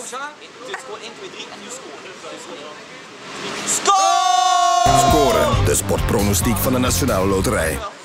Het is gewoon 1, 2, 3 en je scoort. Score! Scoren, de sportpronostiek van de Nationale Loterij.